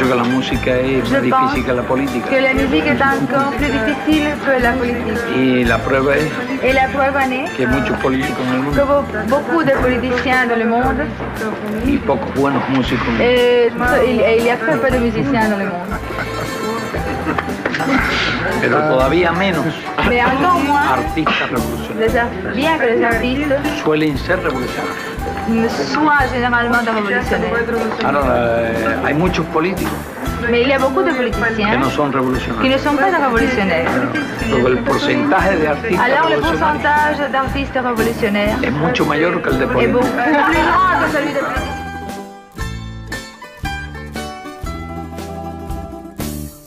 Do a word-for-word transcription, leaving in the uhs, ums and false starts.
pienso que la música es Je más pense difícil que la política. que la musique est encore plus difficile que la politique. Y la prueba es Et la preuve en est que hay muchos políticos en el que mundo beau- beaucoup de politiciens dans le monde y pocos buenos músicos. et, il et il y a très peu de musiciens dans le monde. Pero todavía menos Mais encore moins, artistas revolucionarios. les ar- bien que les artistes Suelen ser revolucionarios. soient généralement des révolutionnaires. Ahora, eh, hay muchos políticos Mais il y a beaucoup de que politiciens no son qui revolucionarios. ne sont pas des révolutionnaires. Porque el porcentaje de artistas Alors le revolucionarios pourcentage d'artistes révolutionnaires es mucho mayor que el de est políticos. beaucoup plus grand que celui de politiciens.